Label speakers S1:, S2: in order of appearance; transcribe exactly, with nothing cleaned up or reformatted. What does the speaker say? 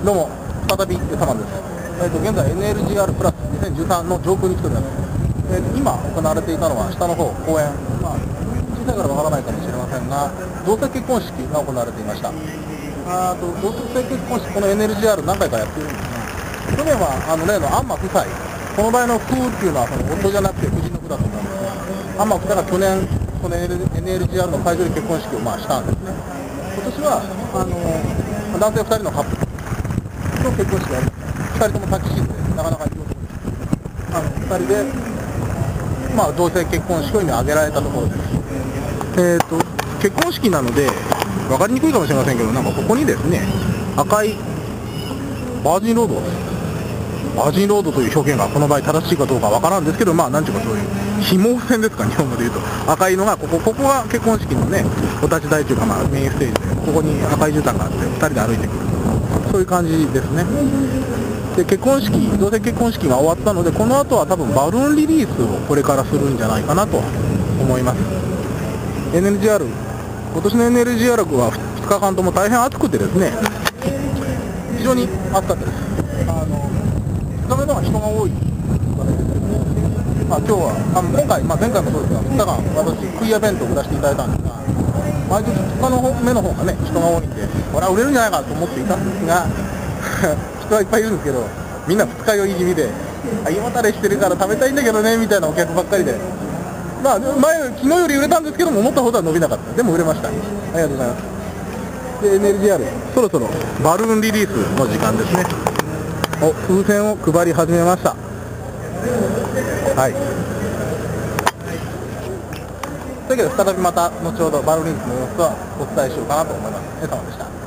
S1: どうも、再びサマンです。えー、と現在 エヌエルジーアール プラスにせんじゅうさんの上空に来ております。えー、今行われていたのは下の方、公園、まあ、小さいからわからないかもしれませんが、同性結婚式が行われていました。あと同性結婚式、この エヌエルジーアール 何回かやっているんですが、去年はあの例の安間夫妻、この場合の夫っていうのはその夫じゃなくて夫人の夫だと思うんですが、安間夫妻が去年、この エヌエルジーアール の会場で結婚式をまあしたんですね。今年はあの男性ふたりのカップルの結婚式があります。ふたりともタキシードでなかなかいい男です。あのふたりで、まあ、同性結婚式を今挙げられたところです。えーと結婚式なので分かりにくいかもしれませんけど、なんかここにですね、赤いバージンロードバージンロードという表現がこの場合正しいかどうかわからんですけど、まあなんていうかそういう紐線ですか、日本語で言うと赤いのがここ、ここが結婚式のね、お立ち台というか、まあメインステージで、ここに赤い絨毯があってふたりで歩いてくる、そういう感じですね。で結婚式、同性結婚式が終わったので、この後は多分バルーンリリースをこれからするんじゃないかなと思います。 エヌエルジーアール、今年の エヌエルジーアール はふつかかんとも大変暑くてですね、非常に暑かったです。あのふつかめの方が人が多い、まあ、今日はあの今回、まあ、前回もそうですがふつかかん私クイア弁当を売らせていただいたんですが、毎年ふつかの目の方がね人が多いんで、これは売れるんじゃないかと思っていたんですが人はいっぱいいるんですけど、みんな二日酔い気味で、胃もたれしてるから食べたいんだけどねみたいなお客ばっかりで、まあ前昨日より売れたんですけども、思ったほどは伸びなかった。でも売れました。ありがとうございます。で エヌエルジーアール、そろそろバルーンリリースの時間ですね。お風船を配り始めました。はい、というわけで再びまた後ほどバルーンリリースの様子はお伝えしようかなと思います。皆様でした。